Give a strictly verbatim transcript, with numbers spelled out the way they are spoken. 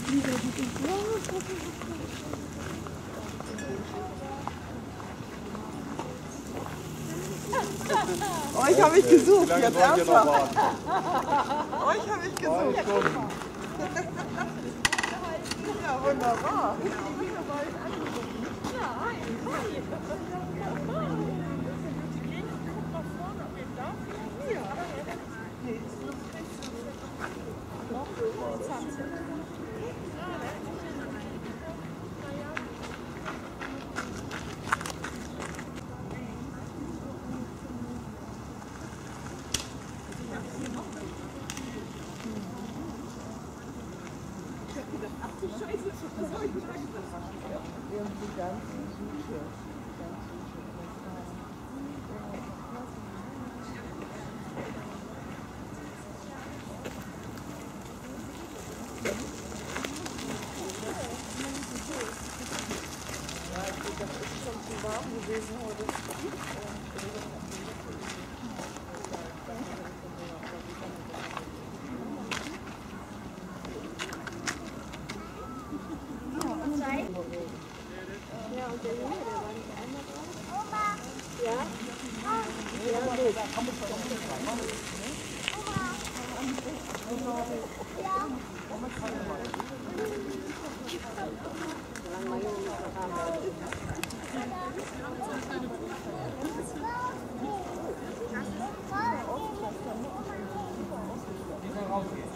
Euch habe ich gesucht, jetzt ernsthaft. Euch habe ich gesucht. Ja, wunderbar. Irgendwie ganz süß. Ja, ich denke, das ist schon zu warm gewesen heute. Ja, und der Junge, der war nicht einmal drauf. Oma! Ja? Ja, gut. Oma! Ja? Die kann rausgehen.